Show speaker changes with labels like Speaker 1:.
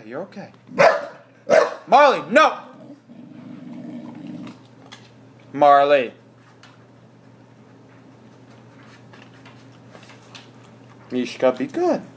Speaker 1: okay, you're okay. Marley, no! Marley. Mishka, be good.